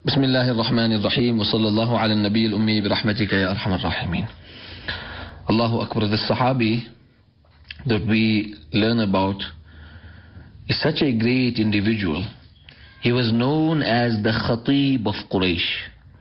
بسم الله الرحمن الرحيم وصلى الله على النبي الأمي برحمتك يا أرحم الراحمين. Allahu Akbar. The Sahabi that we learn about is such a great individual. He was known as the Khatib of Quraysh.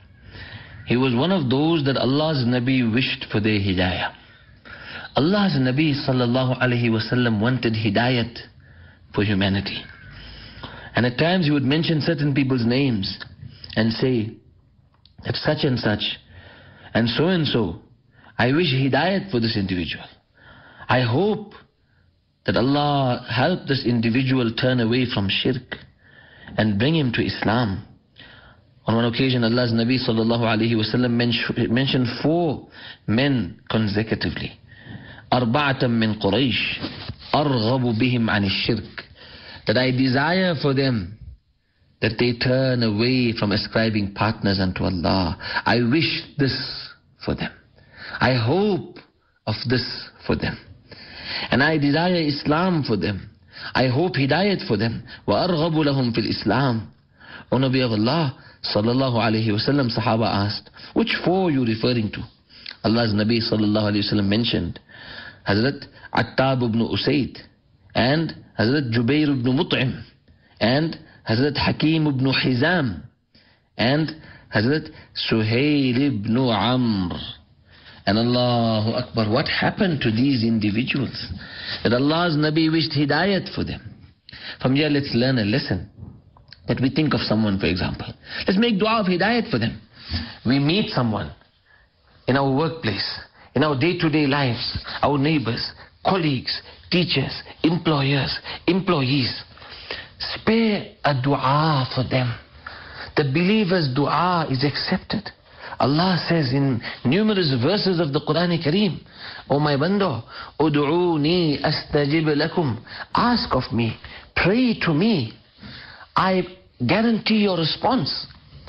He was one of those that Allah's Nabi wished for their hidayah. Allah's Nabi sallallahu alayhi wasallam wanted hidayat for humanity. And at times he would mention certain people's names and say that such and such and so, I wish hidayat for this individual. I hope that Allah help this individual turn away from shirk and bring him to Islam. On one occasion, Allah's Nabi sallallahu alayhi wasallam mentioned 4 men consecutively. أربعة من قريش أرغب بهم عن الشرك. That I desire for them that they turn away from ascribing partners unto Allah. I wish this for them. I hope of this for them. And I desire Islam for them. I hope hidayat for them. وَأَرْغَبُ لَهُمْ فِي الْإِسْلَامِ. O Nabi of Allah sallallahu alayhi wasallam, Sahaba asked, which 4 are you referring to? Allah's Nabi sallallahu alayhi wasallam mentioned Hazrat Attab ibn Usayd, and Hazrat Jubair ibn Mut'im, and Hazrat Hakim ibn Hizam, and Hazrat Suhail ibn Amr. And Allahu Akbar, what happened to these individuals? That Allah's Nabi wished hidayat for them. From here, let's learn a lesson. That we think of someone, for example. Let's make dua of hidayat for them. We meet someone in our workplace, in our day-to-day lives, our neighbors, colleagues, teachers, employers, employees. Spare a dua for them. The believer's dua is accepted. Allah says in numerous verses of the Quran Kareem, O my bando, ud'uni astajib lakum. Ask of me, pray to me. I guarantee your response.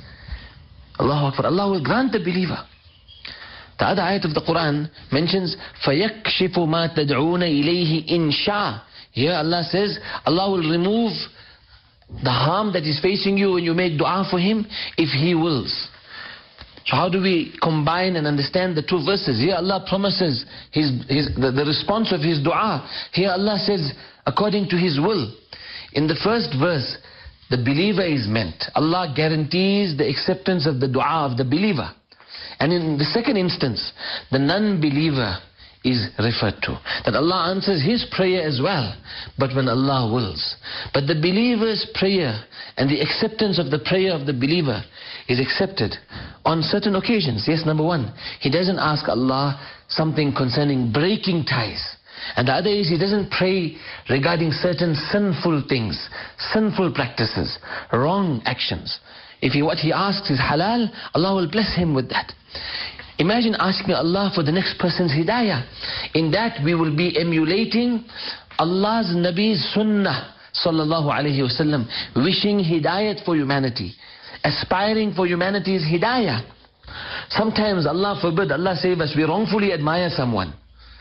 Allahu Akbar. Allah will grant the believer. The other ayat of the Quran mentions فَيَكْشِفُ مَا تَدْعُونَ إِلَيْهِ إِنْ شَاءَ. Here Allah says Allah will remove the harm that is facing you when you make dua for Him if He wills. So how do we combine and understand the 2 verses? Here Allah promises the response of His dua. Here Allah says according to His will. In the first verse, the believer is meant. Allah guarantees the acceptance of the dua of the believer. And in the second instance, the non-believer is referred to. That Allah answers his prayer as well, but when Allah wills. But the believer's prayer and the acceptance of the prayer of the believer is accepted on certain occasions. Yes, number 1, he doesn't ask Allah something concerning breaking ties. And the other is he doesn't pray regarding certain sinful things, sinful practices, wrong actions. If what he asks is halal, Allah will bless him with that. Imagine asking Allah for the next person's hidayah. In that we will be emulating Allah's Nabi's Sunnah sallallahu alayhi wasallam, wishing hidayat for humanity, aspiring for humanity's hidayah. Sometimes, Allah forbid, Allah save us, we wrongfully admire someone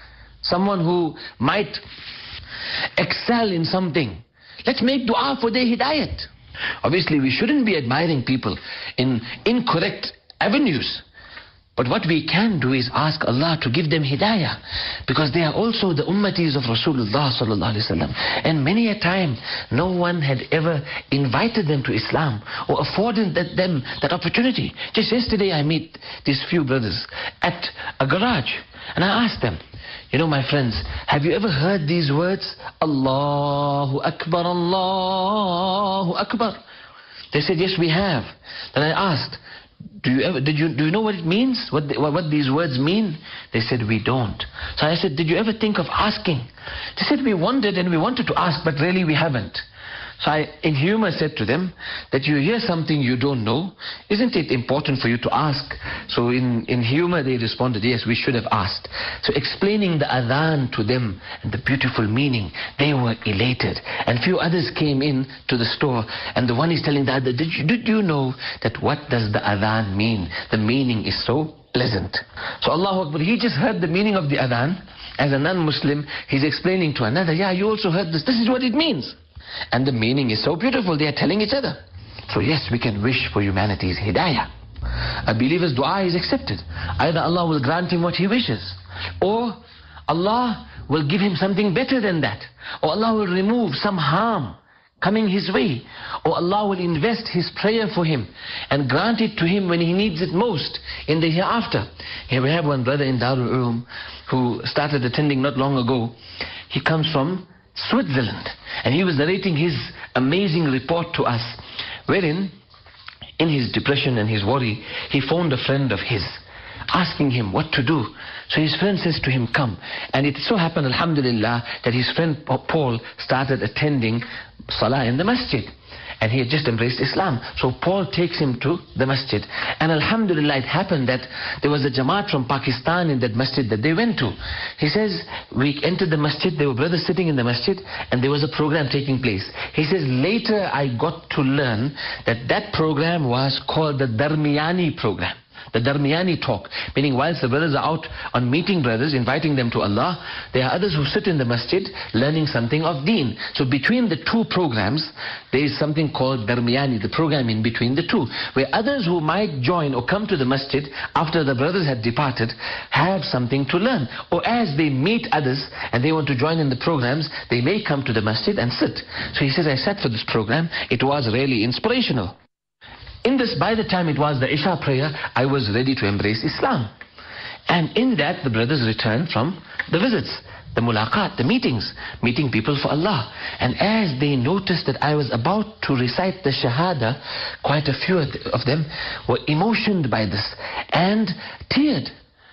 who might excel in something. Let's make dua for their hidayat. Obviously, we shouldn't be admiring people in incorrect avenues. But what we can do is ask Allah to give them hidayah, because they are also the ummatis of Rasulullah sallallahu alaihi wasallam. And many a time, no one had ever invited them to Islam or afforded them that opportunity. Just yesterday, I meet these few brothers at a garage, and I asked them, you know, my friends, have you ever heard these words? Allahu Akbar, Allahu Akbar. They said, yes, we have. Then I asked, do you know what it means? What these words mean? They said, we don't. So I said, did you ever think of asking? They said, we wondered and we wanted to ask, but really we haven't. So I, in humor, said to them that you hear something you don't know. Isn't it important for you to ask? So in humor they responded, yes, we should have asked. So explaining the adhan to them and the beautiful meaning, they were elated. And few others came in to the store, and the one is telling the other, did you know that what does the adhan mean? The meaning is so pleasant. So Allahu Akbar, he just heard the meaning of the adhan. As a non-Muslim, he's explaining to another, yeah, you also heard this. This is what it means. And the meaning is so beautiful, they are telling each other. So yes, we can wish for humanity's hidayah. A believer's dua is accepted. Either Allah will grant him what he wishes, or Allah will give him something better than that, or Allah will remove some harm coming his way, or Allah will invest his prayer for him and grant it to him when he needs it most in the hereafter. Here we have one brother in Darul Uloom who started attending not long ago. He comes from Switzerland, and he was narrating his amazing report to us, wherein in his depression and his worry, he phoned a friend of his, asking him what to do. So his friend says to him, come. And it so happened, alhamdulillah, that his friend Paul started attending salah in the masjid. And he had just embraced Islam. So Paul takes him to the masjid. And alhamdulillah, it happened that there was a Jamaat from Pakistan in that masjid that they went to. He says, we entered the masjid, there were brothers sitting in the masjid, and there was a program taking place. He says, later I got to learn that that program was called the Darmiyani program. The Darmiyani talk, meaning whilst the brothers are out on meeting brothers, inviting them to Allah, there are others who sit in the masjid learning something of deen. So between the two programs, there is something called Darmiyani, the program in between the two, where others who might join or come to the masjid after the brothers had departed have something to learn. Or as they meet others and they want to join in the programs, they may come to the masjid and sit. So he says, I sat for this program. It was really inspirational. In this, by the time it was the Isha prayer, I was ready to embrace Islam. And in that, the brothers returned from the visits, the mulaqat, the meetings, meeting people for Allah. And as they noticed that I was about to recite the Shahada, quite a few of them were emotioned by this and teared.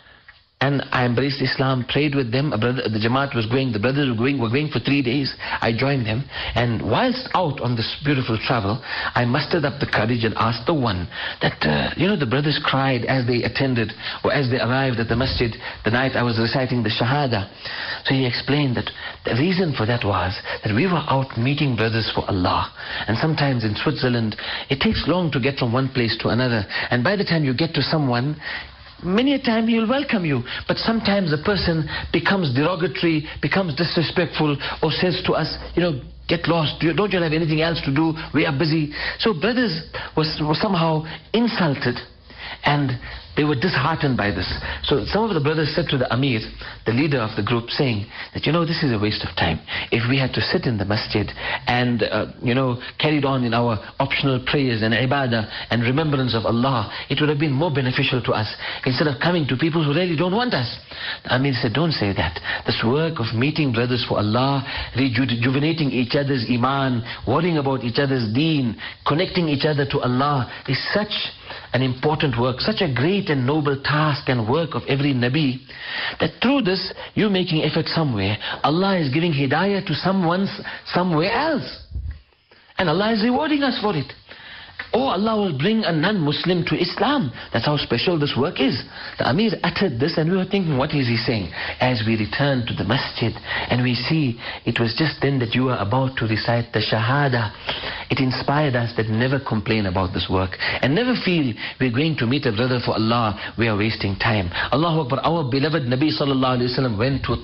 And I embraced Islam, prayed with them. The Jamaat was going, the brothers were going for 3 days. I joined them. And whilst out on this beautiful travel, I mustered up the courage and asked the one that, the brothers cried as they attended or as they arrived at the masjid the night I was reciting the Shahada. So he explained that the reason for that was that we were out meeting brothers for Allah. And sometimes in Switzerland, it takes long to get from one place to another. And by the time you get to someone, many a time he'll welcome you, but sometimes the person becomes derogatory, becomes disrespectful, or says to us, get lost, don't you have anything else to do, we are busy. So brothers were somehow insulted, and they were disheartened by this. So some of the brothers said to the Amir, the leader of the group, saying that, this is a waste of time. If we had to sit in the masjid and, carried on in our optional prayers and ibadah and remembrance of Allah, it would have been more beneficial to us instead of coming to people who really don't want us. The Amir said, don't say that. This work of meeting brothers for Allah, rejuvenating each other's iman, worrying about each other's deen, connecting each other to Allah is such an important work, such a great and noble task and work of every Nabi, that through this, you making effort somewhere, Allah is giving hidayah to someone somewhere else. And Allah is rewarding us for it. Or Allah will bring a non-Muslim to Islam. That's how special this work is. The Amir uttered this and we were thinking, what is he saying? As we returned to the masjid and we see it was just then that you were about to recite the Shahada. It inspired us that never complain about this work and never feel we're going to meet a brother for Allah, we are wasting time. Allahu Akbar, our beloved Nabi sallallahu alayhi wa sallam went to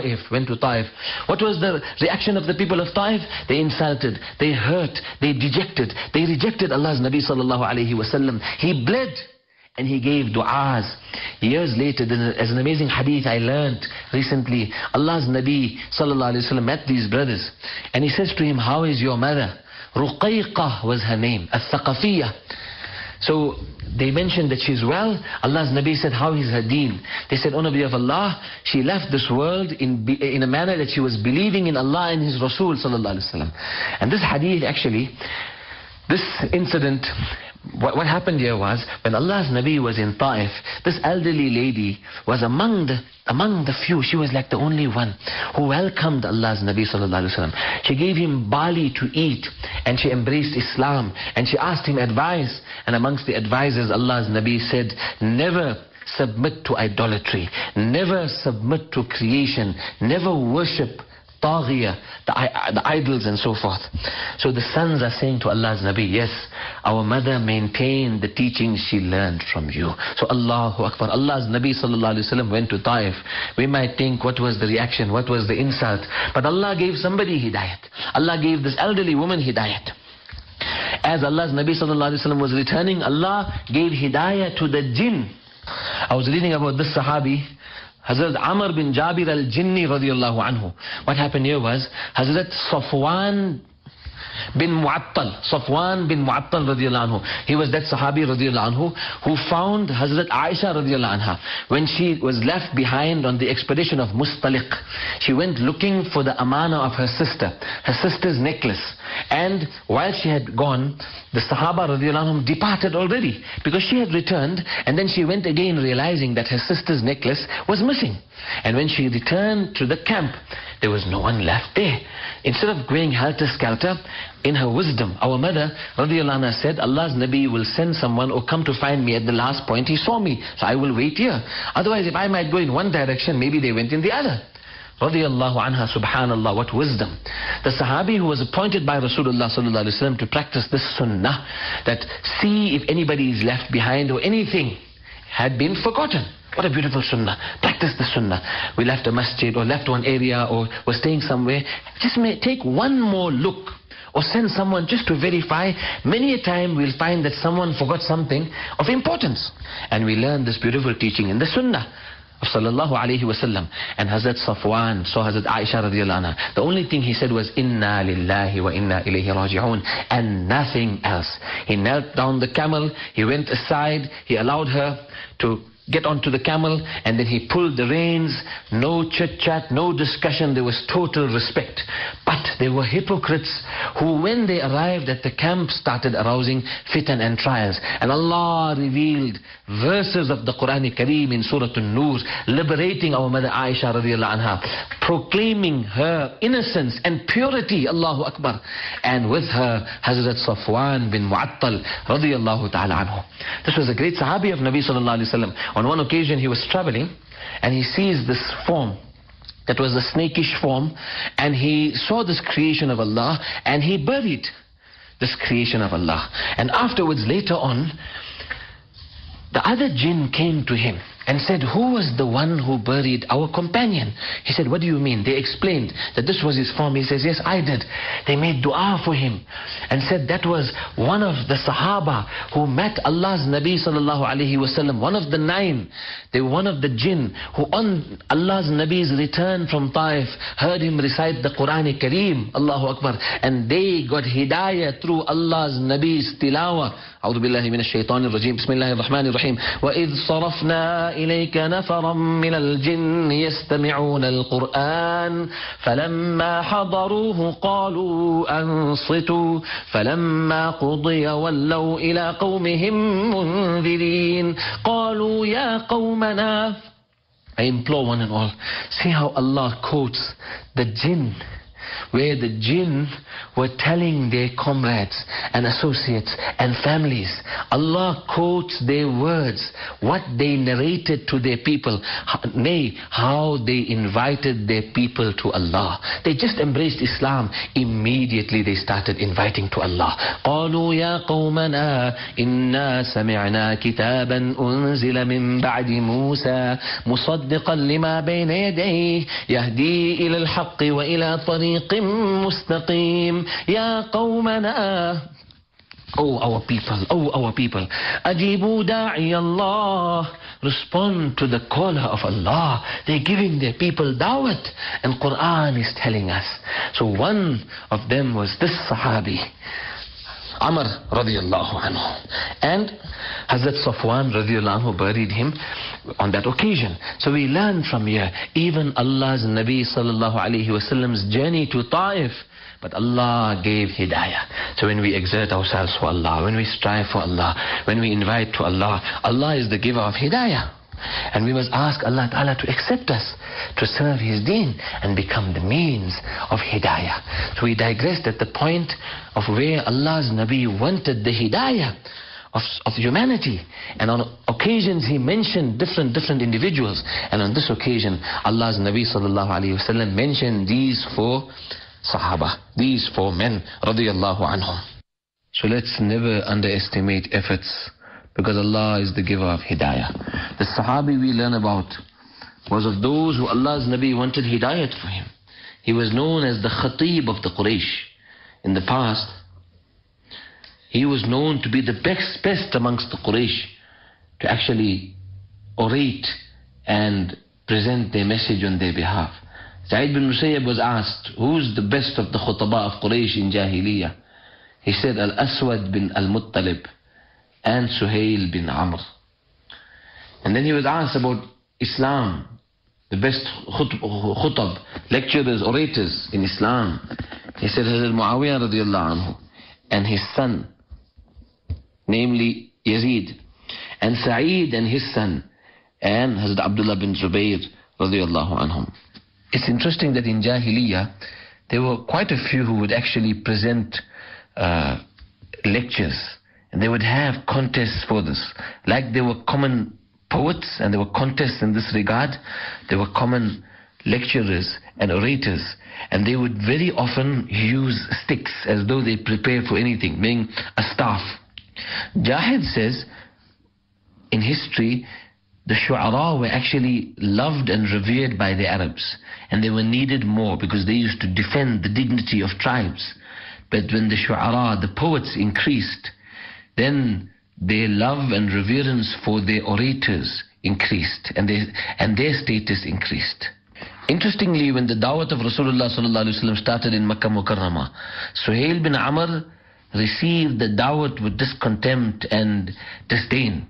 Taif. What was the reaction of the people of Taif? They insulted, they hurt, they dejected, they rejected Allah's Nabi sallallahu alayhi wa sallam. He bled and he gave du'as. Years later, as an amazing hadith I learned recently, Allah's Nabi sallallahu alayhi wa sallam met these brothers and he says to him, how is your mother? Ruqayqah was her name, Al-Thaqafiyah. So they mentioned that she's well. Allah's Nabi said, how is her deen? They said, O Nabi of Allah, she left this world in a manner that she was believing in Allah and His Rasul sallallahu alayhi wa sallam. And this hadith actually, this incident, what happened here was, when Allah's Nabi was in Taif, this elderly lady was among the few. She was like the only one who welcomed Allah's Nabi sallallahu alaihi wasallam. She gave him barley to eat and she embraced Islam and she asked him advice. And amongst the advisors, Allah's Nabi said, never submit to idolatry, never submit to creation, never worship Taghiya, the idols and so forth. So the sons are saying to Allah's Nabi, yes, our mother maintained the teachings she learned from you. So Allahu Akbar, Allah's Nabi sallallahu alaihi wasallam went to Taif. We might think, what was the reaction, what was the insult? But Allah gave somebody hidayat. Allah gave this elderly woman hidayat. as Allah's Nabi sallallahu alaihi wasallam was returning, Allah gave hidayah to the jinn. I was reading about this Sahabi, Hazrat Amr bin Jabir al-Jinni radiyallahu anhu. What happened here was, Hazrat Safwan bin Mu'attal radiyallahu anhu. He was that Sahabi radiyallahu anhu who found Hazrat Aisha radiyallahu anha when she was left behind on the expedition of Mustaliq. She went looking for the amana of her sister's necklace. And while she had gone, the Sahaba radiyallahu anhum departed already because she had returned, and then she went again realizing that her sister's necklace was missing. And when she returned to the camp, there was no one left there. Instead of going helter-skelter, in her wisdom, our mother radiyallahu anha said, Allah's Nabi will send someone or come to find me at the last point he saw me, so I will wait here. Otherwise, if I might go in one direction, maybe they went in the other. Radiyallahu anha, subhanallah, what wisdom. The Sahabi who was appointed by Rasulullah sallallahu alaihi wasallam to practice this sunnah, that see if anybody is left behind or anything had been forgotten. What a beautiful sunnah. Practice the sunnah. We left a masjid or left one area or were staying somewhere. Just take one more look or send someone just to verify. Many a time we'll find that someone forgot something of importance. And we learn this beautiful teaching in the sunnah of sallallahu alayhi wasallam. And Hazrat Safwan saw Hazrat Aisha radiyallahu anha. The only thing he said was, Inna lillahi wa inna ilayhi raji'un, and nothing else. He knelt down the camel, he went aside, he allowed her to get onto the camel, and then he pulled the reins. No chit-chat, no discussion, there was total respect. But there were hypocrites who, when they arrived at the camp, started arousing fitan and trials. And Allah revealed verses of the Quran Kareem in Surah An-Nur, liberating our mother Aisha radiyallahu anha, proclaiming her innocence and purity, Allahu Akbar. And with her, Hazrat Safwan bin Mu'attal radiyallahu ta'ala anhu. This was a great Sahabi of Nabi sallallahu alayhi wa sallam. On one occasion he was traveling and he sees this form that was a snakish form, and he saw this creation of Allah and he buried this creation of Allah. And afterwards, later on, the other jinn came to him and said, who was the one who buried our companion? He said, what do you mean? They explained that this was his form. He says, yes, I did. They made dua for him and said that was one of the Sahaba who met Allah's Nabi sallallahu alayhi wasallam, one of the 9. They were one of the jinn who on Allah's Nabi's return from Taif heard him recite the Quran Kareem, Allahu Akbar, and they got hidayah through Allah's Nabi's tilawah. أعوذ بالله من الشيطان الرجيم بسم الله الرحمن الرحيم وإذ صرفنا إليك نفرا من الجن يستمعون القرآن فلما حضروه قالوا أنصتوا فلما قضي ولوا إلى قومهم منذرين قالوا يا قومنا. I implore one and all, see how Allah quotes the jinn, where the jinn were telling their comrades and associates and families. Allah quotes their words, what they narrated to their people, nay, how they invited their people to Allah. They just embraced Islam. Immediately they started inviting to Allah. قالوا يا قومنا إنا سمعنا كتابا أنزل من بعد موسى مصدقا لما بين يديه يهدي إلى الحق وإلى طريق مستقيم يا قومنا. Oh our people, أجيبوا داعي الله, respond to the caller of Allah. They're giving their people dawat, and Quran is telling us. So one of them was this Sahabi, Amr radiyallahu anhu, and Hazrat Safwan radiyallahu anhu buried him on that occasion. So we learn from here, even Allah's Nabi sallallahu alayhi wasallam's journey to Taif, but Allah gave hidayah. So when we exert ourselves for Allah, when we strive for Allah, when we invite to Allah, Allah is the giver of hidayah. And we must ask Allah Ta'ala to accept us, to serve His deen and become the means of hidayah. So we digressed at the point of where Allah's Nabi wanted the hidayah of humanity, and on occasions He mentioned different individuals, and on this occasion Allah's Nabi sallallahu alayhi wasallam mentioned these 4 Sahaba, these 4 men radiyallahu anhum. So let's never underestimate efforts, because Allah is the giver of hidayah. The Sahabi we learn about was of those who Allah's Nabi wanted hidayat for him. He was known as the Khatib of the Quraysh. In the past, he was known to be the best amongst the Quraysh to actually orate and present their message on their behalf. Sa'id bin Musayyab was asked, who's the best of the khutaba of Quraysh in Jahiliyyah? He said, Al-Aswad bin Al-Muttalib and Suhail bin Amr. And then he was asked about Islam, the best khutab, lecturers, orators in Islam. He said, Hazrat Muawiyah radiallahu anhu and his son, namely Yazid, and Sa'id and his son, and Hazrat Abdullah bin Zubayr radiallahu anhum. It's interesting that in Jahiliyyah, there were quite a few who would actually present lectures, and they would have contests for this. Like there were common poets and there were contests in this regard, there were common lecturers and orators, and they would very often use sticks as though they prepare for anything, being a staff. Jahid says, in history, the shu'ara were actually loved and revered by the Arabs, and they were needed more because they used to defend the dignity of tribes. But when the shu'ara, the poets, increased, then their love and reverence for their orators increased, and their status increased. Interestingly, when the da'wat of Rasulullah started in Makkah Mukarramah, Suhail bin Amr received the da'wat with discontempt and disdain,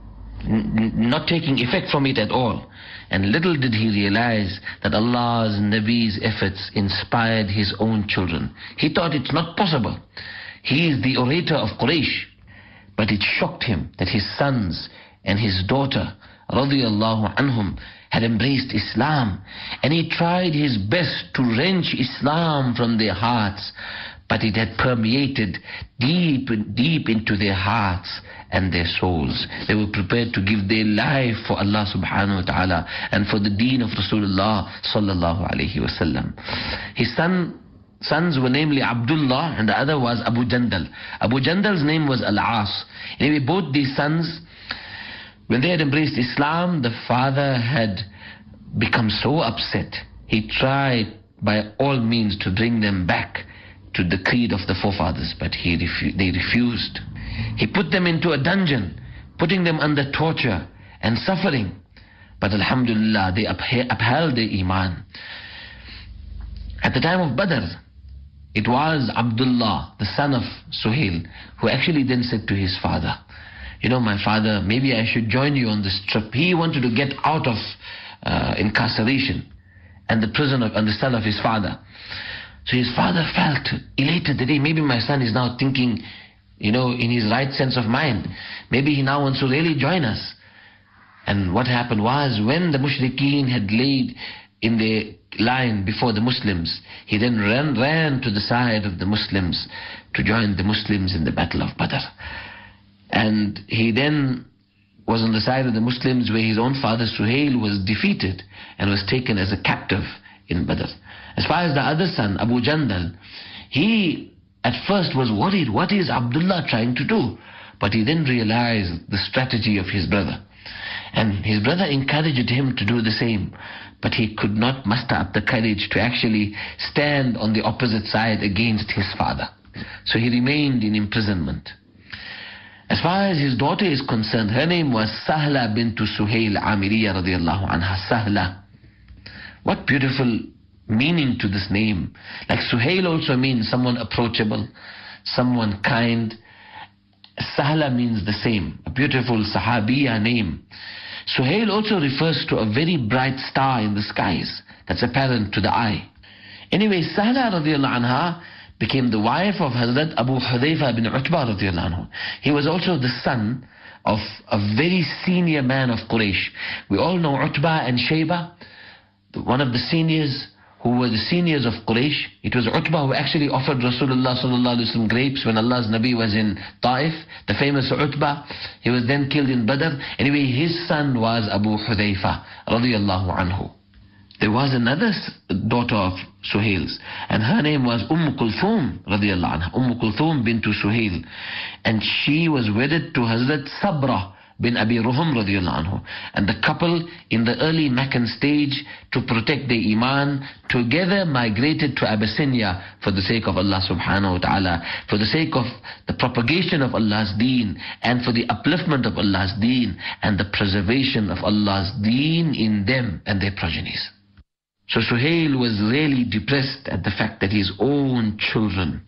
not taking effect from it at all. And little did he realize that Allah's Nabi's efforts inspired his own children. He thought it's not possible. He is the orator of Quraysh. But it shocked him that his sons and his daughter, radiyallahu anhum, had embraced Islam. And he tried his best to wrench Islam from their hearts. But it had permeated deep into their hearts and their souls. They were prepared to give their life for Allah subhanahu wa ta'ala and for the deen of Rasulullah sallallahu alayhi wa sallam. His sons were namely Abdullah, and the other was Abu Jandal. Abu Jandal's name was Al-As. Anyway, both these sons, when they had embraced Islam, the father had become so upset. He tried by all means to bring them back to the creed of the forefathers, but they refused. He put them into a dungeon, putting them under torture and suffering. But alhamdulillah, they upheld their iman. At the time of Badr, it was Abdullah, the son of Suhail, who actually then said to his father, my father, maybe I should join you on this trip. He wanted to get out of incarceration and the prison and the cell of his father. So his father felt elated that maybe my son is now thinking, in his right sense of mind. Maybe he now wants to really join us. And what happened was, when the mushrikeen had laid in their line before the Muslims, he then ran to the side of the Muslims to join the Muslims in the Battle of Badr. And he then was on the side of the Muslims where his own father Suhail was defeated and was taken as a captive in Badr. As far as the other son, Abu Jandal, he at first was worried, what is Abdullah trying to do? But he then realized the strategy of his brother. And his brother encouraged him to do the same. But he could not muster up the courage to actually stand on the opposite side against his father. So he remained in imprisonment. As far as his daughter is concerned, her name was Sahla bintu Suhail Amiriya radiallahu anha. Sahla. What beautiful meaning to this name. Like Suhail also means someone approachable, someone kind. Sahla means the same, a beautiful Sahabiya name. Suhail also refers to a very bright star in the skies that's apparent to the eye. Anyway, Sahla radiallahu anha became the wife of Hazrat Abu Hudayfa bin Utbah radiallahu anhu. He was also the son of a very senior man of Quraysh. We all know Utbah and Shayba, one of the seniors who were the seniors of Quraysh. It was Utbah who actually offered Rasulullah ﷺ grapes when Allah's Nabi was in Taif. The famous Utbah, he was then killed in Badr. Anyway, his son was Abu Hudayfa radiyallahu anhu. There was another daughter of Suhail's, and her name was Kulthum radiyallahu anha, Kulthum bintu Suhail. And she was wedded to Hazrat Sabra bin Abi Ruhum radiallahu anhu. And the couple in the early Meccan stage, to protect their iman, together migrated to Abyssinia for the sake of Allah subhanahu wa ta'ala, for the sake of the propagation of Allah's deen, and for the upliftment of Allah's deen, and the preservation of Allah's deen in them and their progenies. So Suhail was really depressed at the fact that his own children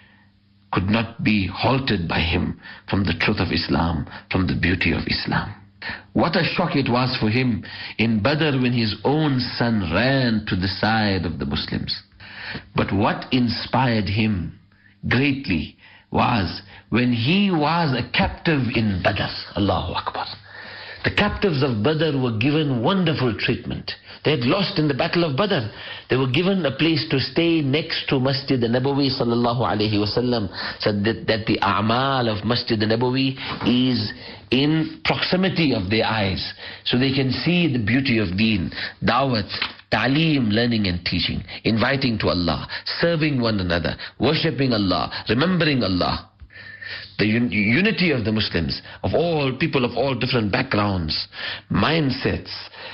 could not be halted by him from the truth of Islam, from the beauty of Islam. What a shock it was for him in Badr when his own son ran to the side of the Muslims. But what inspired him greatly was when he was a captive in Badr. Allahu Akbar. The captives of Badr were given wonderful treatment. They had lost in the battle of Badr. They were given a place to stay next to Masjid al-Nabawi sallallahu alayhi wasallam, so that the a'mal of Masjid al-Nabawi is in proximity of their eyes, so they can see the beauty of deen, da'wat, ta'aleem, learning and teaching, inviting to Allah, serving one another, worshipping Allah, remembering Allah. The unity of the Muslims, of all people of all different backgrounds, mindsets,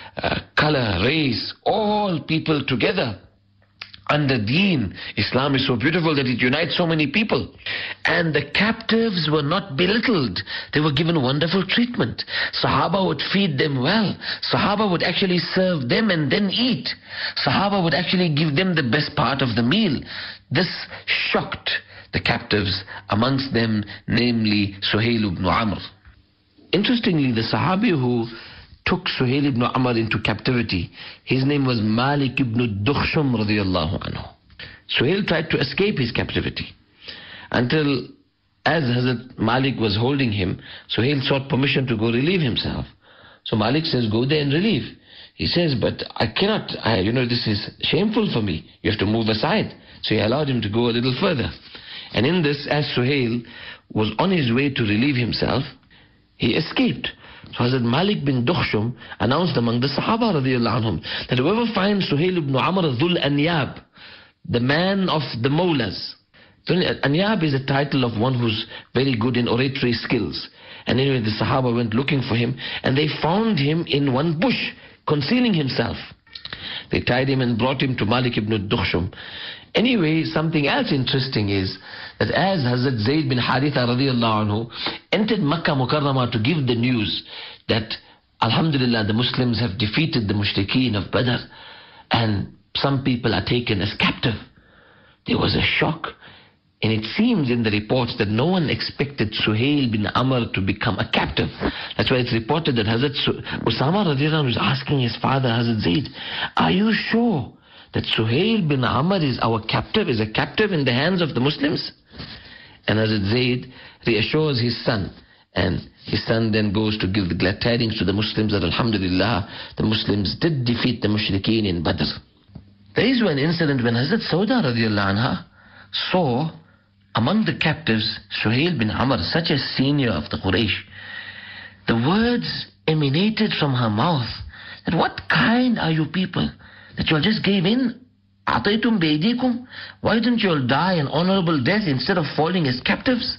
color, race, all people together under deen. Islam is so beautiful that it unites so many people. And the captives were not belittled. They were given wonderful treatment. Sahaba would feed them well. Sahaba would actually serve them and then eat. Sahaba would actually give them the best part of the meal. This shocked the captives, amongst them namely Suhail ibn Amr. Interestingly, the Sahabi who took Suhail ibn Amr into captivity, his name was Malik ibn Dukhshum radiallahu anhu. Suhail tried to escape his captivity until, as Hazrat Malik was holding him, Suhail sought permission to go relieve himself. So Malik says, go there and relieve. He says, but I cannot, this is shameful for me. You have to move aside. So he allowed him to go a little further. And in this, as Suhail was on his way to relieve himself, he escaped. So Hazrat Malik bin Dukhshum announced among the Sahaba radiallahu anhum that whoever finds Suhail ibn Amr Dhul Anyab, the man of the Mawlas. Anyab is a title of one who's very good in oratory skills. And anyway, the Sahaba went looking for him, and they found him in one bush, concealing himself. They tied him and brought him to Malik ibn Dukhshum. Anyway, something else interesting is that as Hazrat Zayd bin Haritha radiallahu anhu entered Makkah Mukarramah to give the news that Alhamdulillah, the Muslims have defeated the Mushrikeen of Badr and some people are taken as captive, there was a shock. And it seems in the reports that no one expected Suhail bin Amr to become a captive. That's why it's reported that Hazrat Usama radiallahu anhu was asking his father, Hazrat Zayd, are you sure that Suhail bin Amr is a captive in the hands of the Muslims? And Hazrat Zayd reassures his son, and his son then goes to give the glad tidings to the Muslims that Alhamdulillah, the Muslims did defeat the Mushrikeen in Badr. There is one incident when Hazrat Sauda radiallahu anha saw among the captives Suhail bin Amr, such a senior of the Quraysh. The words emanated from her mouth that what kind are you people that you all just gave in? Ataytum beidikum? Why didn't you all die an honorable death instead of falling as captives?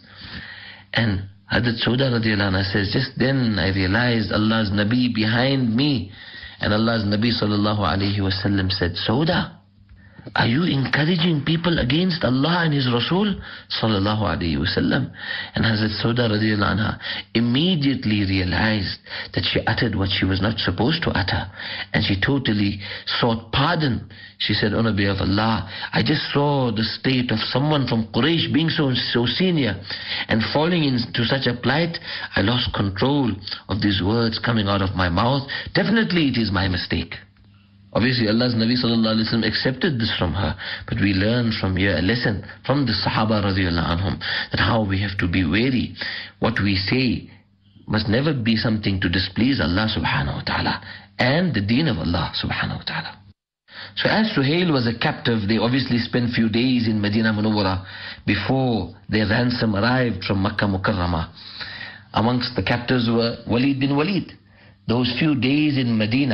And Hazrat Sauda radiallahu anha says, just then I realized Allah's Nabi behind me. And Allah's Nabi sallallahu alayhi wasallam said, Sauda, are you encouraging people against Allah and His Rasul sallallahu alayhi wasallam? And Hazrat Sauda radiallahu anha immediately realized that she uttered what she was not supposed to utter, and she totally sought pardon. She said, O Nabi of Allah, I just saw the state of someone from Quraysh being so senior and falling into such a plight. I lost control of these words coming out of my mouth. Definitely it is my mistake. Obviously, Allah's Nabi sallallahu alayhi wa sallam accepted this from her, but we learn from here a lesson from the Sahaba radiallahu anhum, that how we have to be wary. What we say must never be something to displease Allah subhanahu wa ta'ala and the deen of Allah subhanahu wa ta'ala. So as Suhail was a captive, they obviously spent few days in Medina Munawwara before their ransom arrived from Makkah Mukarramah. Amongst the captives were Walid bin Walid. Those few days in Medina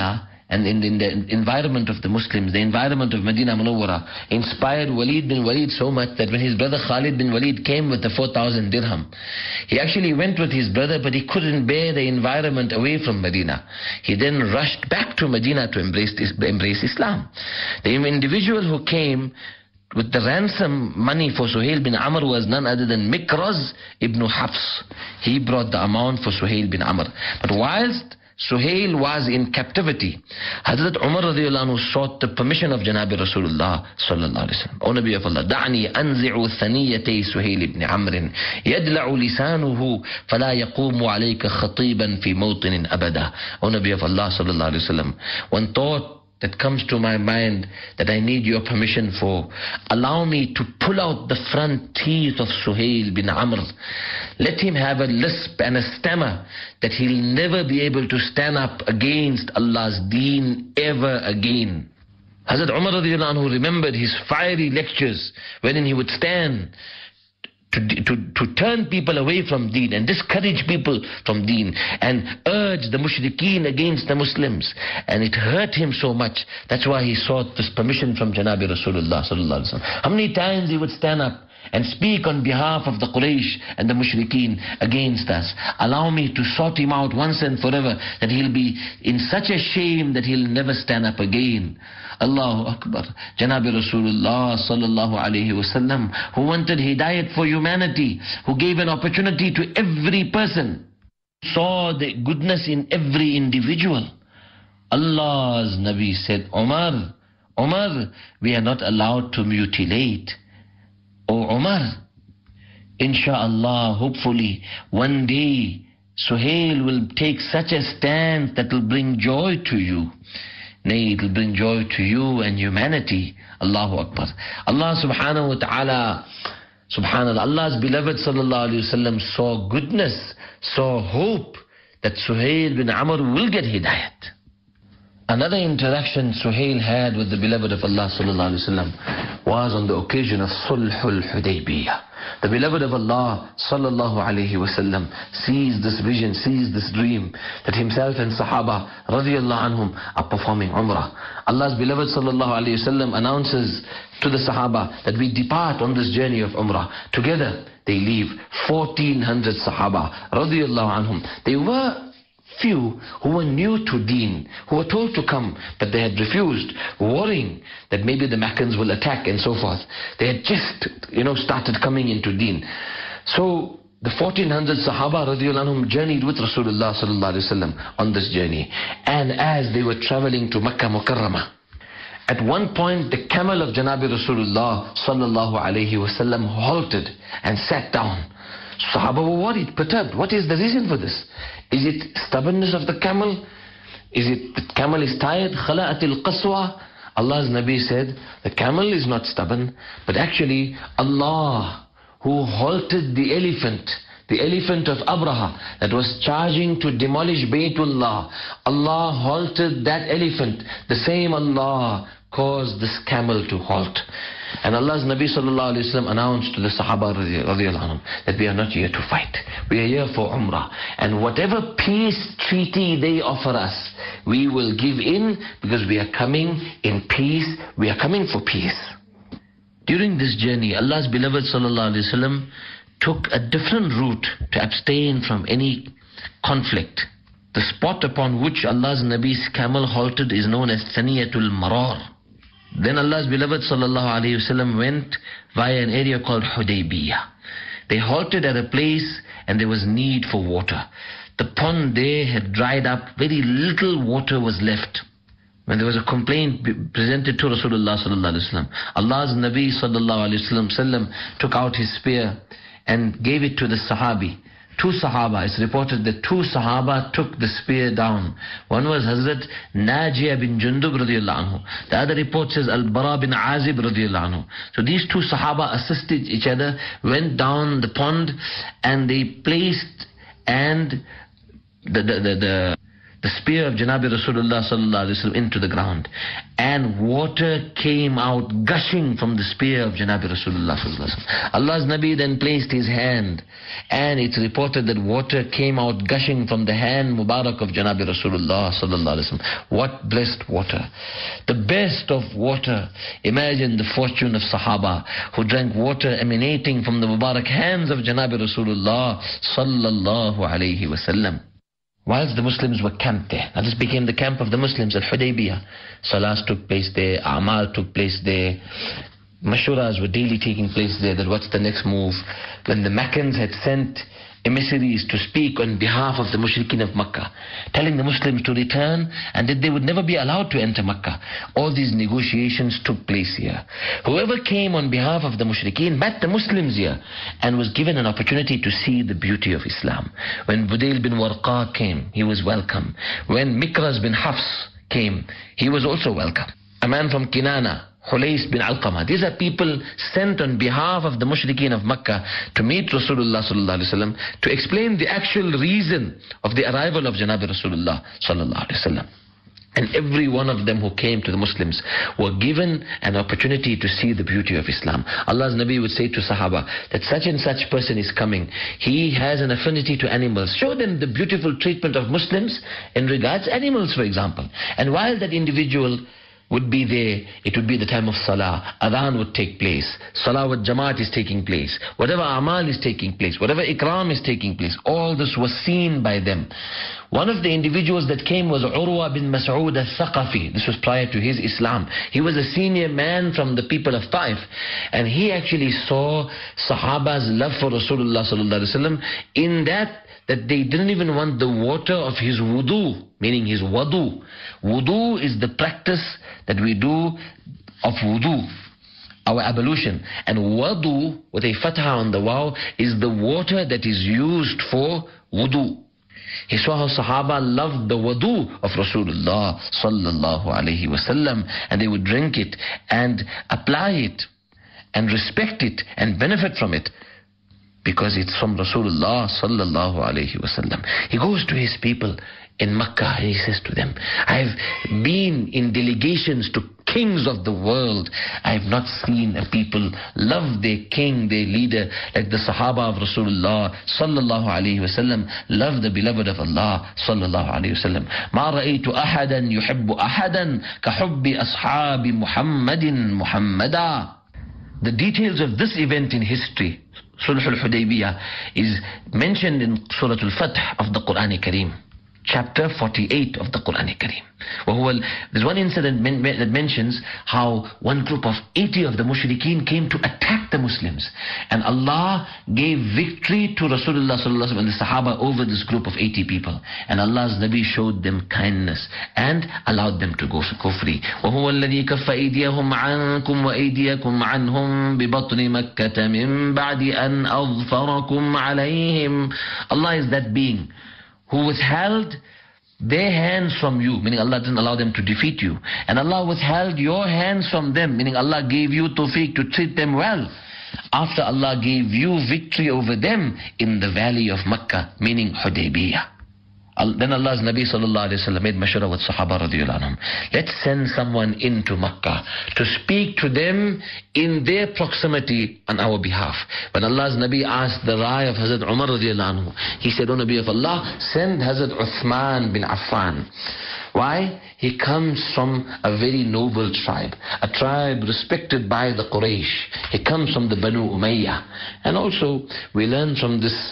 and in the environment of the Muslims, the environment of Medina Munawwara, inspired Walid bin Walid so much that when his brother Khalid bin Walid came with the 4,000 dirham, he actually went with his brother, but he couldn't bear the environment away from Medina. He then rushed back to Medina to embrace Islam. The individual who came with the ransom money for Suhail bin Amr was none other than Mikraz ibn Hafs. He brought the amount for Suhail bin Amr. But whilst Suhail was in captivity, Hazrat Umar radiallahu anhu sought the permission of Janabi Rasulullah sallallahu alaihi wasallam. O Nabi of Allah, da'ni anzi'u thaniyatay Suhail ibn Amr yadla'u lisanuhu fala yaqumu alayka khatiban fi mawtinin abada. O Nabi of Allah sallallahu alaihi wasallam, one thought that comes to my mind that I need your permission for. Allow me to pull out the front teeth of Suhail bin Amr. Let him have a lisp and a stammer that he'll never be able to stand up against Allah's deen ever again. Hazrat Umar radiallahu anhu remembered his fiery lectures wherein he would stand to turn people away from deen and discourage people from deen and urge the mushrikeen against the Muslims, and it hurt him so much. That's why he sought this permission from Janabi Rasulullah sallallahu alaihi wasallam. How many times he would stand up and speak on behalf of the Quraysh and the mushrikeen against us. Allow me to sort him out once and forever, that he'll be in such a shame that he'll never stand up again. Allahu Akbar. Janabi Rasulullah sallallahu alayhi wasallam, who wanted hidayat for humanity, who gave an opportunity to every person, saw the goodness in every individual. Allah's Nabi said, Umar, we are not allowed to mutilate. Oh Umar, inshallah, hopefully, one day, Suhail will take such a stance that will bring joy to you. Nay, it will bring joy to you and humanity. Allahu Akbar. Allah subhanahu wa ta'ala, subhanallah, Allah's beloved sallallahu alayhi wa sallam saw goodness, saw hope that Suhail bin Amr will get hidayat. Another interaction Suhail had with the beloved of Allah sallallahu alayhi wa sallam was on the occasion of Sulhul Hudaybiyah. The beloved of Allah sallallahu alayhi wa sallam sees this vision, sees this dream, that himself and Sahaba radiyallahu anhum are performing Umrah. Allah's beloved sallallahu alayhi wa sallam announces to the Sahaba that we depart on this journey of Umrah. Together they leave 1,400 Sahaba radiyallahu anhum. They were few who were new to deen, who were told to come, but they had refused, worrying that maybe the Meccans will attack and so forth. They had just, started coming into deen. So the 1,400 Sahaba radiallahu anhum journeyed with Rasulullah sallallahu alaihi wasallam on this journey. And as they were traveling to Makkah Mukarramah, at one point the camel of Janabi Rasulullah sallallahu alaihi wasallam halted and sat down. Sahaba were worried, perturbed. What is the reason for this? Is it stubbornness of the camel? Is it the camel is tired? Khala'atil qaswa? Allah's Nabi said, the camel is not stubborn, but actually Allah, who halted the elephant of Abraha that was charging to demolish Baytullah, Allah halted that elephant. The same Allah caused this camel to halt. And Allah's Nabi sallallahu alayhi wa sallam announced to the Sahaba radiallahu anhum that we are not here to fight. We are here for Umrah. And whatever peace treaty they offer us, we will give in, because we are coming in peace. We are coming for peace. During this journey, Allah's beloved sallallahu alayhi wa sallam took a different route to abstain from any conflict. The spot upon which Allah's Nabi's camel halted is known as Thaniyatul Marar. Then Allah's beloved sallallahu alayhi wasallam went via an area called Hudaybiyah. They halted at a place and there was need for water. The pond there had dried up, very little water was left. When there was a complaint presented to Rasulullah sallallahu alayhi wasallam, Allah's Nabi sallallahu alayhi wasallam took out his spear and gave it to the Sahabi. Two Sahaba, it's reported that two Sahaba took the spear down. One was Hazrat Najiyah bin Jundub radiallahu anhu. The other report says Al-Bara bin Azib radiallahu anhu. So these two Sahaba assisted each other, went down the pond, and they placed, and the the spear of Janabi Rasulullah into the ground, and water came out gushing from the spear of Janabi Rasulullah. Allah's Nabi then placed his hand, and it's reported that water came out gushing from the hand Mubarak of Janabi Rasulullah. What blessed water, the best of water. Imagine the fortune of Sahaba who drank water emanating from the Mubarak hands of Janabi Rasulullah sallallahu alayhi wasallam. Whilst the Muslims were camped there, now this became the camp of the Muslims at Hudaybiyah. Salahs took place there, Amal took place there, Mashuras were daily taking place there, that what's the next move. When the Meccans had sent emissaries to speak on behalf of the mushrikeen of Makkah, telling the Muslims to return and that they would never be allowed to enter Makkah. All these negotiations took place here. Whoever came on behalf of the mushrikeen met the Muslims here and was given an opportunity to see the beauty of Islam. When Budayl bin Warqa came, he was welcome. When Mikraz bin Hafs came, he was also welcome. A man from Kinana, Hulais bin Alqamah. These are people sent on behalf of the mushrikeen of Makkah to meet Rasulullah sallallahu alaihi wasallam, to explain the actual reason of the arrival of Janabi Rasulullah sallallahu alaihi wasallam. And every one of them who came to the Muslims were given an opportunity to see the beauty of Islam. Allah's Nabi would say to Sahaba that such and such person is coming. He has an affinity to animals. Show them the beautiful treatment of Muslims in regards to animals, for example. And while that individual would be there, it would be the time of Salah. Adhan would take place. Salah with Jamaat is taking place. Whatever Amal is taking place, whatever Ikram is taking place, all this was seen by them. One of the individuals that came was Urwa bin Mas'ud al-Thaqafi. This was prior to his Islam. He was a senior man from the people of Taif. And he actually saw Sahaba's love for Rasulullah sallallahu alaihi wasallam in that they didn't even want the water of his wudu, meaning his wudu. Wudu is the practice that we do of wudu, our ablution. And wudu, with a fatha on the waw, is the water that is used for wudu. He saw how Sahaba loved the wudu of Rasulullah sallallahu alaihi wasallam, and they would drink it and apply it and respect it and benefit from it, because it's from Rasulullah sallallahu alayhi wasallam. He goes to his people in Makkah and he says to them, I've been in delegations to kings of the world. I've not seen a people love their king, their leader, like the Sahaba of Rasulullah sallallahu alayhi wasallam love the beloved of Allah sallallahu alayhi wasallam. Ma ra'aytu ahadan yuhibbu ahadan ka hubbi ashabi Muhammadin Muhammada. The details of this event in history, Sulh al-Hudaybiyah, is mentioned in Surah Al-Fath of the Quran Kareem, chapter 48 of the Quran Kareem. There's one incident that mentions how one group of 80 of the mushrikeen came to attack the Muslims, and Allah gave victory to Rasulullah sallallahu alaihi wasallam and the Sahaba over this group of 80 people, and Allah's Nabi showed them kindness and allowed them to go free. وَهُوَ الَّذِي كَفَّ أَيْدِيَهُمْ عَنْكُمْ وَأَيْدِيَكُمْ عَنْهُمْ بِبَطْنِ مَكَّةَ مِنْ بَعْدِ أَنْ أَظْفَرَكُمْ عَلَيْهِمْ. Allah is that being who withheld their hands from you, meaning Allah didn't allow them to defeat you, and Allah withheld your hands from them, meaning Allah gave you tawfiq to treat them well, after Allah gave you victory over them in the valley of Makkah, meaning Hudaybiyah. Then Allah's Nabi sallallahu alayhi wa sallam made mashura with Sahaba radiyallahu anhum. Let's send someone into Makkah to speak to them in their proximity on our behalf. When Allah's Nabi asked the Rai of Hazrat Umar radiyallahu anhu, he said, O Nabi of Allah, send Hazrat Uthman bin Affan. Why? He comes from a very noble tribe, a tribe respected by the Quraysh. He comes from the Banu Umayyah. And also we learn from this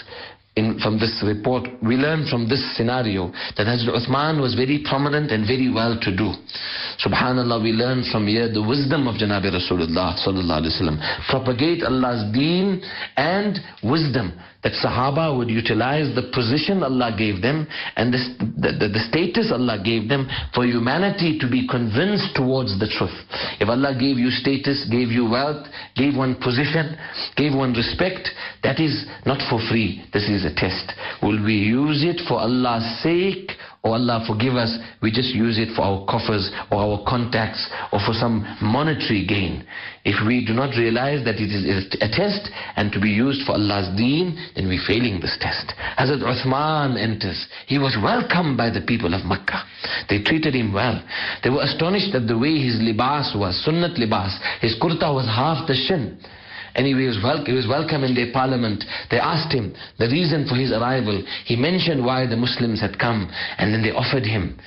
report, we learn from this scenario that Hazrat Uthman was very prominent and very well to do. Subhanallah, we learn from here the wisdom of Janabi Rasulullah sallallahu alaihi wasallam. Propagate Allah's deen and wisdom, that Sahaba would utilize the position Allah gave them and the status Allah gave them for humanity to be convinced towards the truth. If Allah gave you status, gave you wealth, gave one position, gave one respect, that is not for free. This is a test. Will we use it for Allah's sake, oh Allah forgive us, we just use it for our coffers or our contacts or for some monetary gain. If we do not realize that it is a test and to be used for Allah's deen, then we're failing this test. Hazrat Uthman enters. He was welcomed by the people of Makkah. They treated him well. They were astonished at the way his libas was, sunnat libas. His kurta was half the shin. Anyway, he was welcome in their parliament. They asked him the reason for his arrival. He mentioned why the Muslims had come, and then they offered him,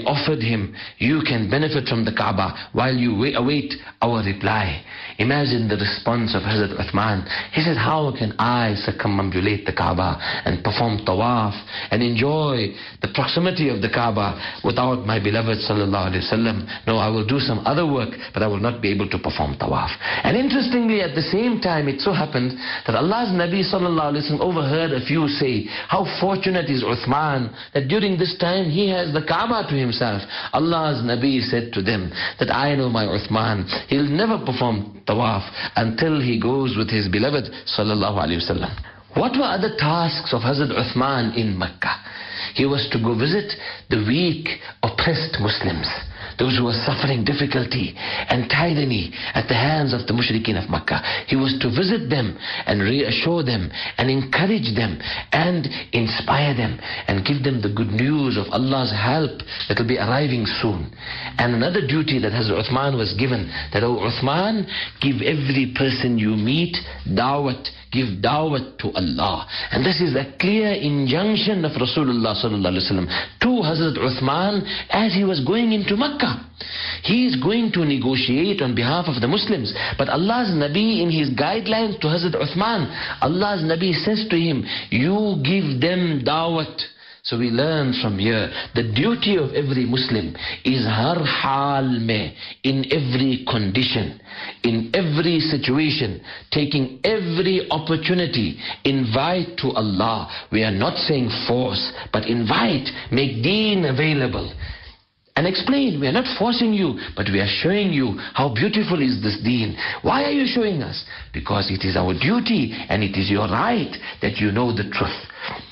you can benefit from the Kaaba while you await our reply. Imagine the response of Hazrat Uthman. He says, how can I circumambulate the Kaaba and perform tawaf and enjoy the proximity of the Kaaba without my beloved sallallahu alaihi wasallam? No, I will do some other work, but I will not be able to perform tawaf. And interestingly, at the same time, it so happened that Allah's Nabi sallallahu alaihi wasallam overheard a few say, how fortunate is Uthman that during this time he has the Kaaba to himself. Allah's Nabi said to them that I know my Uthman, he'll never perform tawaf until he goes with his beloved sallallahu alaihi wasallam. What were other tasks of Hazrat Uthman in Mecca? He was to go visit the weak, oppressed Muslims, those who were suffering difficulty and tyranny at the hands of the mushrikeen of Makkah. He was to visit them and reassure them and encourage them and inspire them and give them the good news of Allah's help that will be arriving soon. And another duty that Hazrat Uthman was given, that, oh Uthman, give every person you meet da'wat, give da'wat to Allah. And this is a clear injunction of Rasulullah sallallahu alaihi wasallam to Hazrat Uthman as he was going into Makkah. He is going to negotiate on behalf of the Muslims. But Allah's Nabi, in his guidelines to Hazrat Uthman, Allah's Nabi says to him, you give them da'wat. So we learn from here, the duty of every Muslim is har hal mein, in every condition, in every situation, taking every opportunity, invite to Allah. We are not saying force, but invite, make deen available. And explain, we are not forcing you, but we are showing you how beautiful is this deen. Why are you showing us? Because it is our duty and it is your right that you know the truth.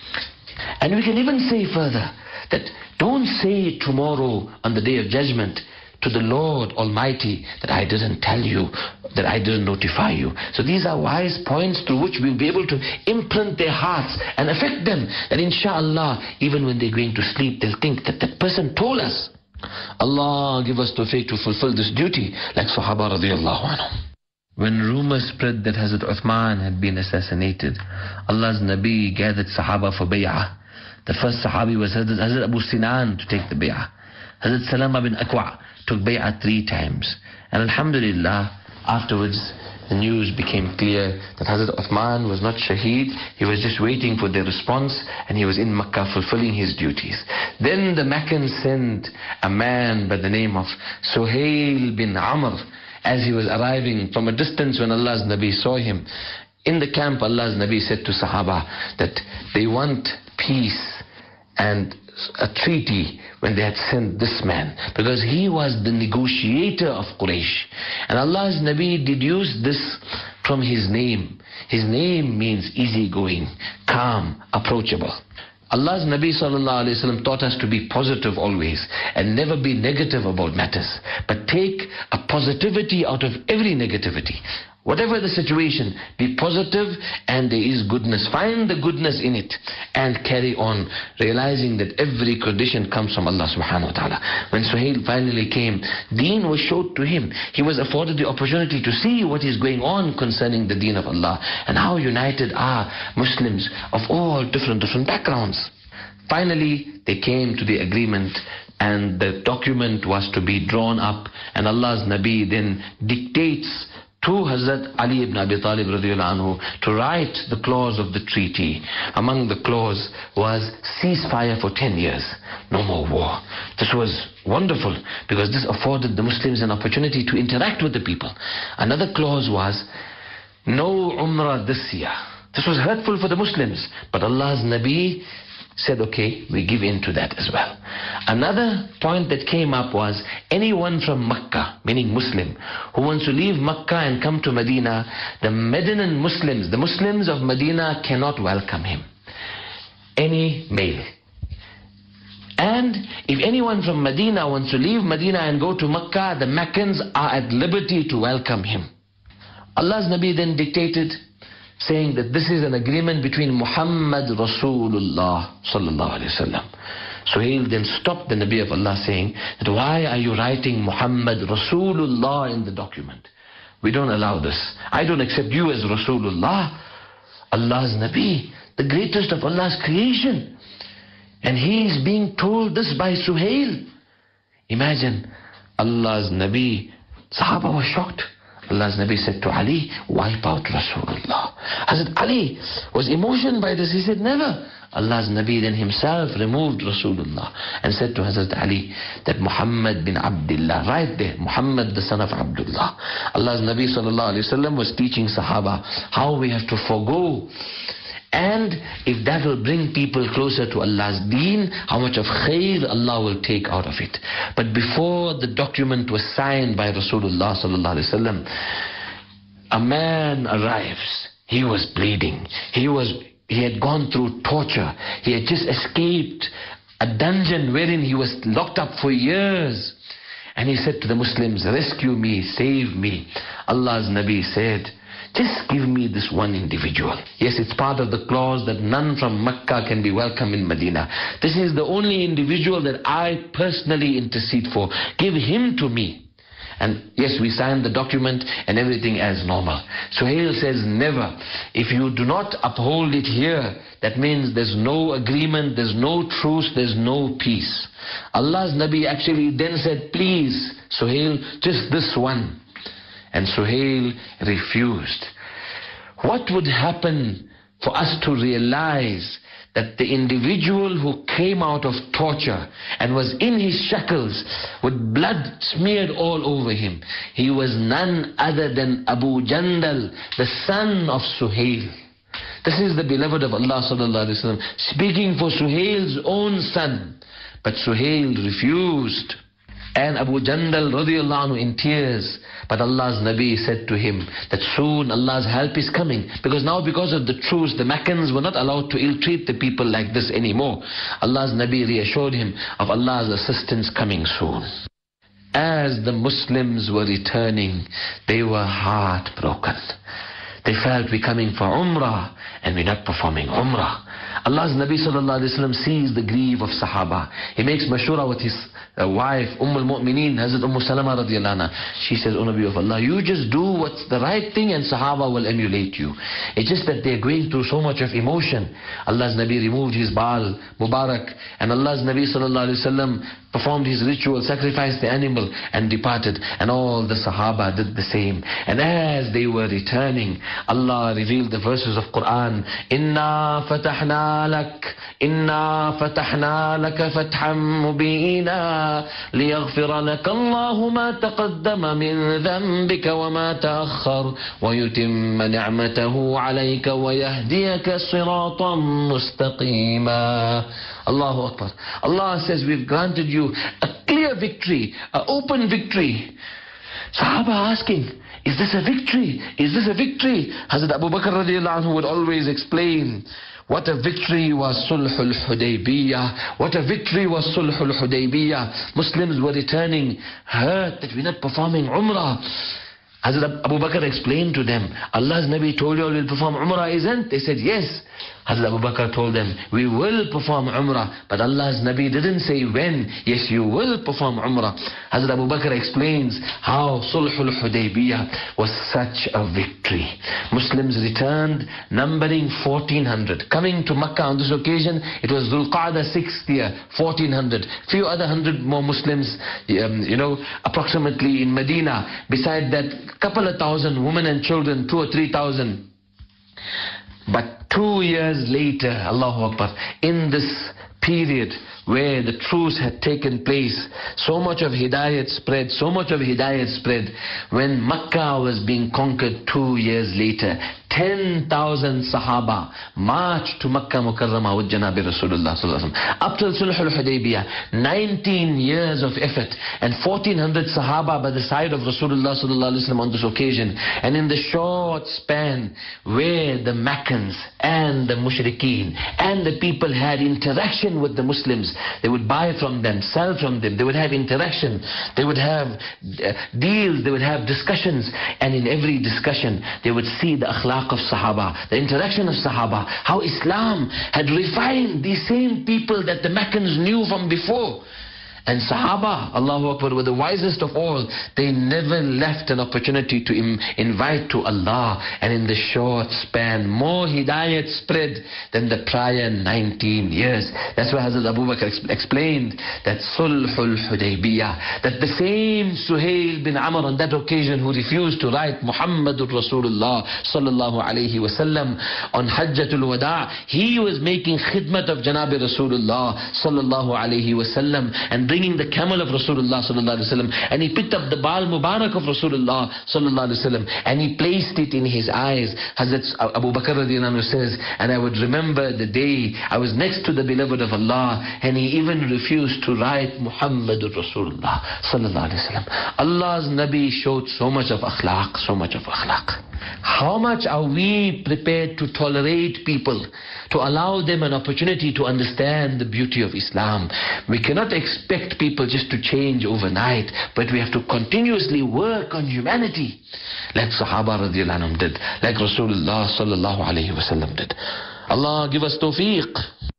And we can even say further that don't say tomorrow on the day of judgment to the Lord Almighty that I didn't tell you, that I didn't notify you. So these are wise points through which we'll be able to imprint their hearts and affect them, that inshallah, even when they're going to sleep, they'll think that the person told us. Allah give us tawfiq to fulfill this duty like Sahaba radiallahu anhum. When rumors spread that Hazrat Uthman had been assassinated, Allah's Nabi gathered Sahaba for bay'ah. The first Sahabi was Hazrat Abu Sinan to take the bay'ah. Hazrat Salama bin Akoo took bay'ah 3 times. And alhamdulillah, afterwards the news became clear that Hazrat Uthman was not shaheed. He was just waiting for their response, and he was in Makkah fulfilling his duties. Then the Meccans sent a man by the name of Suhail bin Amr. As he was arriving from a distance, when Allah's Nabi saw him in the camp, Allah's Nabi said to Sahaba that they want peace and a treaty when they had sent this man, because he was the negotiator of Quraysh. And Allah's Nabi deduced this from his name. His name means easygoing, calm, approachable. Allah's Nabi sallallahu alaihi wasallam taught us to be positive always and never be negative about matters, but take a positivity out of every negativity. Whatever the situation, be positive, and there is goodness. Find the goodness in it and carry on, realizing that every condition comes from Allah subhanahu wa ta'ala. When Suhail finally came, deen was showed to him. He was afforded the opportunity to see what is going on concerning the deen of Allah and how united are Muslims of all different backgrounds. Finally, they came to the agreement, and the document was to be drawn up, and Allah's Nabi then dictates to Hazrat Ali ibn Abi Talib radiallahu anhu to write the clause of the treaty. Among the clause was ceasefire for 10 years, no more war. This was wonderful because this afforded the Muslims an opportunity to interact with the people. Another clause was no Umrah this year. This was hurtful for the Muslims, but Allah's Nabi said, okay, we give in to that as well. Another point that came up was anyone from Makkah, meaning Muslim, who wants to leave Makkah and come to Medina, the Medinan Muslims, the Muslims of Medina cannot welcome him. Any male, And if anyone from Medina wants to leave Medina and go to Makkah, the Meccans are at liberty to welcome him. Allah's Nabi then dictated, saying that this is an agreement between Muhammad Rasulullah sallallahu alaihi wasallam. Suhail then stopped the Nabi of Allah, saying that why are you writing Muhammad Rasulullah in the document? We don't allow this. I don't accept you as Rasulullah. Allah's Nabi, the greatest of Allah's creation. And he is being told this by Suhail. Imagine, Allah's Nabi, Sahaba was shocked. Allah's Nabi said to Ali, wipe out Rasulullah. Hazrat Ali was emotioned by this. He said, never. Allah's Nabi then himself removed Rasulullah and said to Hazrat Ali that Muhammad bin Abdullah, right there, Muhammad the son of Abdullah. Allah's Nabi sallallahu alaihi wasallam was teaching Sahaba how we have to forgo. And if that will bring people closer to Allah's deen, how much of khair Allah will take out of it. But before the document was signed by Rasulullah sallallahu alaihi wasallam, a man arrives. He was bleeding. He had gone through torture. He had just escaped a dungeon wherein he was locked up for years. And he said to the Muslims, rescue me, save me. Allah's Nabi said, just give me this one individual. Yes, it's part of the clause that none from Mecca can be welcome in Medina. This is the only individual that I personally intercede for. Give him to me. And yes, we signed the document and everything as normal. Suhail says, never. If you do not uphold it here, that means there's no agreement, there's no truce, there's no peace. Allah's Nabi actually then said, please, Suhail, just this one. And Suhail refused. What would happen for us to realize that the individual who came out of torture and was in his shackles with blood smeared all over him, he was none other than Abu Jandal, the son of Suhail. This is the beloved of Allah sallallahu alaihi wasallam speaking for Suhail's own son. But Suhail refused. And Abu Jandal radiallahu anhu in tears. But Allah's Nabi said to him that soon Allah's help is coming. Because now because of the truce, the Meccans were not allowed to ill-treat the people like this anymore. Allah's Nabi reassured him of Allah's assistance coming soon. As the Muslims were returning, they were heartbroken. They felt we're coming for Umrah and we're not performing Umrah. Allah's Nabi sallallahu alaihi wasallam sees the grief of Sahaba. He makes mashura with his wife, al-Mu'mineen, Hazrat Salama radiallahu anha. She says, O Nabi of Allah, you just do what's the right thing and Sahaba will emulate you. It's just that they're going through so much of emotion. Allah's Nabi removed his Baal, Mubarak, and Allah's Nabi sallallahu alaihi wasallam performed his ritual, sacrificed the animal and departed. And all the Sahaba did the same. And as they were returning, Allah revealed the verses of Quran. Inna fatahna lak, inna fatahna laka fatham mubina, liyaghfira laka Allahu ma taqaddama min dhanbika wa ma ta'akhkhar, wa yutimma ni'matahu alayka wa yahdiyaka siratan mustaqima. Allahu Akbar. Allah says, we've granted you a clear victory, an open victory. Sahaba asking, is this a victory? Is this a victory? Hazrat Abu Bakr radiallahu anhu would always explain, what a victory was Sulhul Hudaybiyah. What a victory was Sulhul Hudaybiyah. Muslims were returning, hurt that we're not performing Umrah. Hazrat Abu Bakr explained to them, Allah's Nabi told you all will perform Umrah, isn't? They said, yes. Hazrat Abu Bakr told them, we will perform Umrah. But Allah's Nabi didn't say when. Yes, you will perform Umrah. Hazrat Abu Bakr explains how Sulhul Hudaybiyah was such a victory. Muslims returned, numbering 1,400. Coming to Makkah on this occasion, it was Dhul Qa'dah 6th year, 1,400. Few other 100 more Muslims, approximately in Medina. Beside that, couple of thousand women and children, 2,000 or 3,000. But 2 years later, Allahu Akbar, in this period where the truce had taken place, so much of Hidayat spread, when Makkah was being conquered 2 years later, 10,000 Sahaba marched to Makkah Mukarramah with Janabi Rasulullah sallallahu alaihi wasallam. Up till Sulhul Hudaybiyah, 19 years of effort, and 1,400 Sahaba by the side of Rasulullah sallallahu alaihi wasallam on this occasion. And in the short span where the Meccans and the Mushrikeen and the people had interaction with the Muslims, They would buy from them, sell from them. They would have interaction. They would have deals. They would have discussions. And in every discussion, they would see the akhlaq of Sahaba, the interaction of Sahaba, how Islam had refined these same people that the Meccans knew from before. And Sahaba, Allahu Akbar, were the wisest of all. They never left an opportunity to invite to Allah. And in the short span, more hidayat spread than the prior 19 years. That's why Hazrat Abu Bakr explained that Sulhul Hudaybiyah, that the same Suhail bin Amr on that occasion who refused to write Muhammadur Rasulullah sallallahu alayhi wasallam on Hajjatul Wada, he was making khidmat of Janabi Rasulullah sallallahu alayhi wasallam and bringing the camel of Rasulullah sallallahu alaihi wasallam, and he picked up the Baal Mubarak of Rasulullah sallallahu alaihi wasallam and he placed it in his eyes. Hazrat Abu Bakr radiallahu anhu says, and I would remember the day I was next to the beloved of Allah and he even refused to write Muhammadur Rasulullah sallallahu alaihi wasallam. Allah's Nabi showed so much of akhlaq, so much of akhlaq. How much are we prepared to tolerate people, to allow them an opportunity to understand the beauty of Islam? We cannot expect people just to change overnight, but we have to continuously work on humanity, like Sahaba radiallahu anhum did, like Rasulullah sallallahu alayhi wasallam did. Allah give us tawfiq.